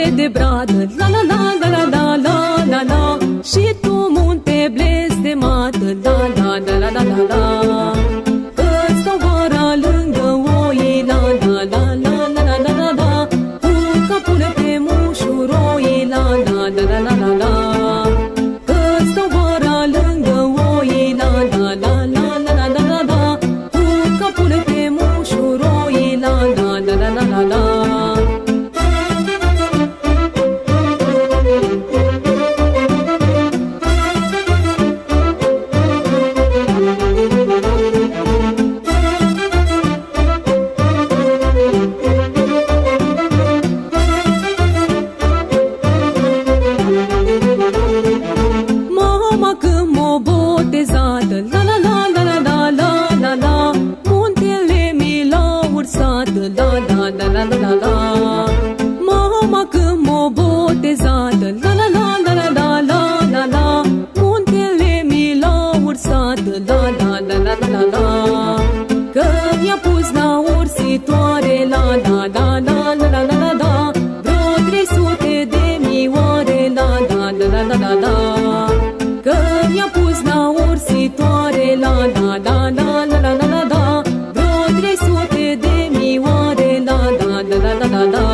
de bradă, la la la la la la la la la. Și tu munte blestemată, la la la la la la la. Că-ți stau vara lângă oi, la la la la la la la la la. Cu capul pe mușuroi, la la la la la la la. Că-ți stau vara lângă oi, la la la la la la la la la. Cu capul pe mușuroi, la la la la la la la. Mama când m-a botezat, la la la la la la la la la. Muntele mi l-a ursat, la la la la la la la. Mama când m-a botezat, la la la la la la la la la. Muntele mi l-a ursat, la la la la la la la. Că mi-a pus la ursitoare, la la la la la la la la la. Vreo 300 de mioare, la la la la la la la. Că mi-a pus la ursitoare, la la la la la la la la la. Vreo 300 de mioare, la la la la la la la.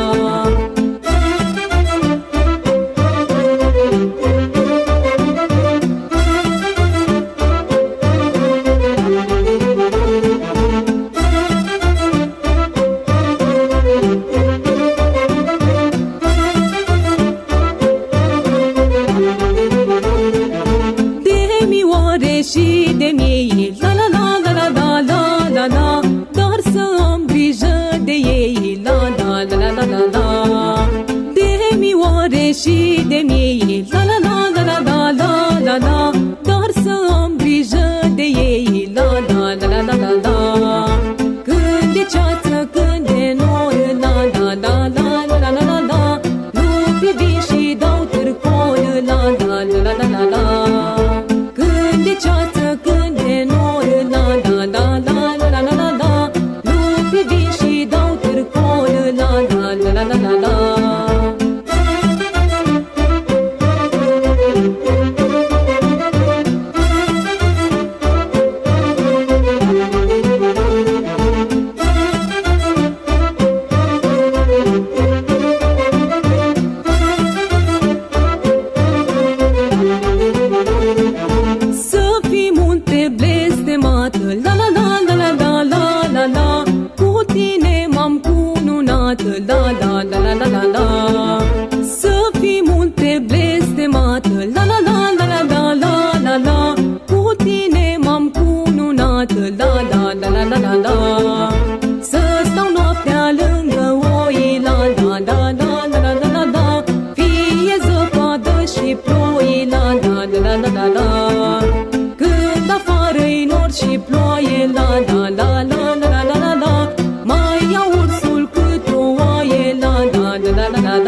Și de miei, la la la la la la la la la. Dar să am grijă de ei, la la la la la la la. De mioare și de miei, la la la la la la la la. Dar să am grijă de ei, la la la la la la la. Când de ceață, când de nor, la la la la la la la la. Lupi vin și dau târcol, la la la la la la. Când de ceață, când de nor, la la la la la la la la. Lupi vin și dau târcol, la la la la la la. La la la la la la la la la. Cu tine m-am cununat, la la la la la la la. Să fii munte blestemat, la la la la la la la la la. Cu tine m-am cununat, la la la la la la la. Să stau noaptea lângă oi, la la la la la la la la la. Fie zăpadă și ploi, la la la la la la la. Când afară-i nor și ploaie, la la la la la la la la la. Mai ia ursul cât o oaie, la la la la la la